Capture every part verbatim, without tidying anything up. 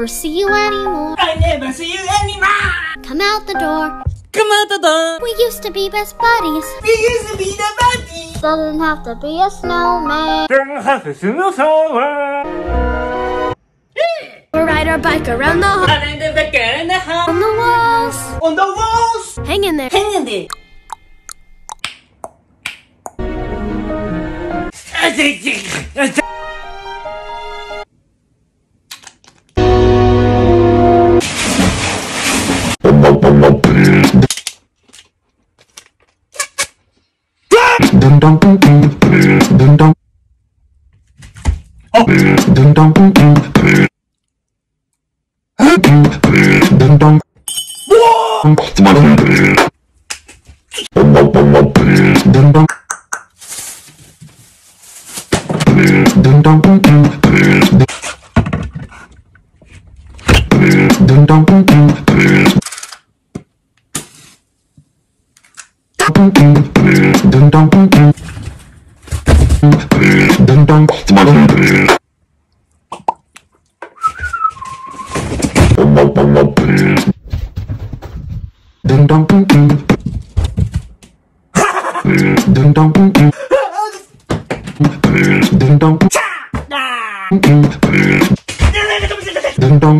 never see you anymore. I never see you anymore. Come out the door. Come out the door. We used to be best buddies. We used to be the buddies. Doesn't have to be a snowman. Don't have to sing a song. We'll ride our bike around the hall. Around the back and the house. On the walls. On the walls. Hang in there. Hang in there. Ding dong ding ding ding dong. Oh, ding dong ding ding ding dong. Whoa! Ding dong. Ding dong ding ding ding dong ding ding. Ding ding ding dong ding ding ding dong. Ding dong ding ding ding dong ding ding ding dong ding dong.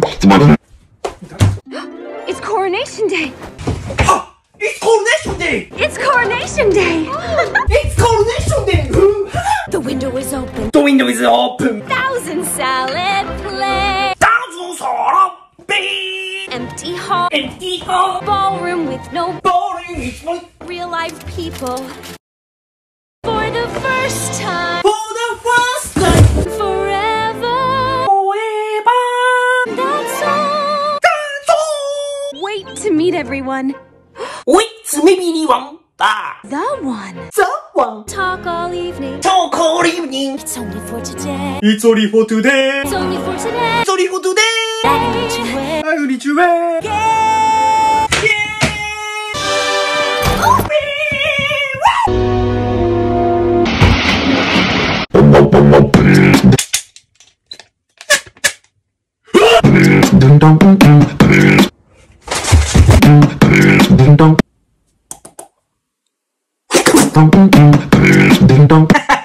It's Coronation Day. It's Coronation Day. It's Coronation Day. It's Coronation Day. The window is open. The window is open. Thousand salad plates. Thousand saw be. Empty hall. Empty hall. Ballroom with no Boring. It's like real life people. For the first time. for the first time. Forever. Forever. That's all. That's all. Wait to meet everyone. Wait, maybe one. Ah, The one. someone. Talk all evening. Talk all evening. It's only for today. It's only for today. It's only for today. It's only for today. I need to wait. I need you back. Yeah. Ding dong ding ding ding dong ding ding ding dong.